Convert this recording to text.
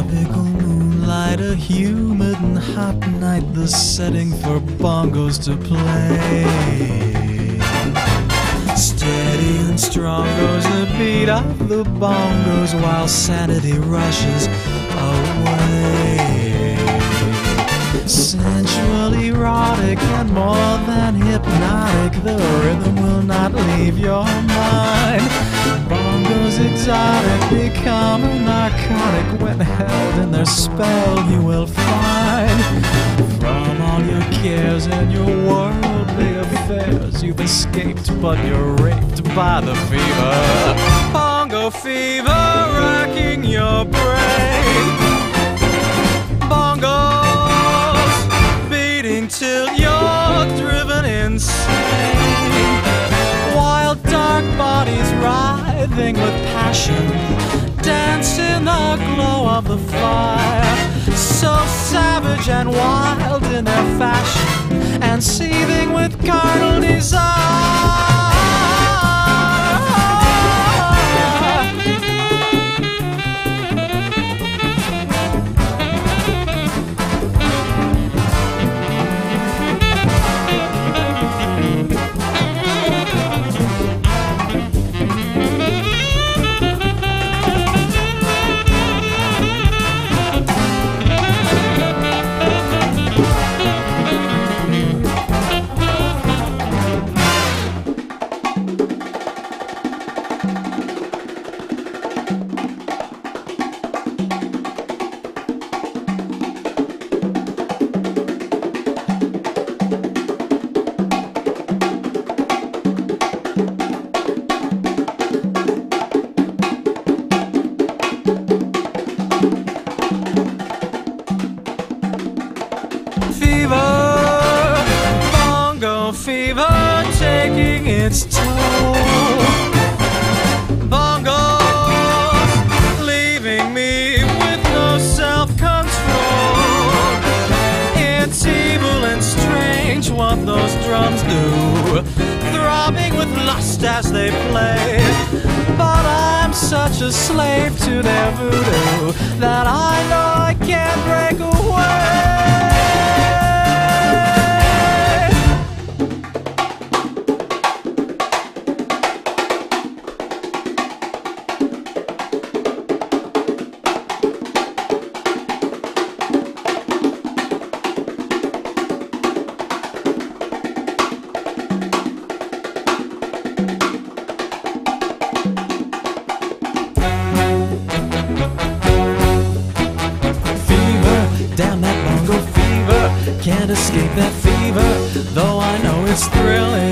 Tropical moonlight, a humid and hot night, the setting for bongos to play. Steady and strong goes the beat of the bongos while sanity rushes away. Sensual, erotic, and more than hypnotic, the rhythm will not leave your mind. Bongos exotic, become a narcotic. When held in their spell, you will find from all your cares and your worldly affairs, you've escaped, but you're raped by the fever. Bongo fever racking your brain. Bongos beating till you're driven insane. Wild dark bodies writhing with passion, dance in the glow of the fire. So savage and wild in their fashion, and seething with carnal desire. Bongo fever taking its toll. Bongos leaving me with no self-control. It's evil and strange what those drums do, throbbing with lust as they play. But I'm such a slave to their voodoo that I know I can't break away. Damn that bongo fever, can't escape that fever, though I know it's thrilling.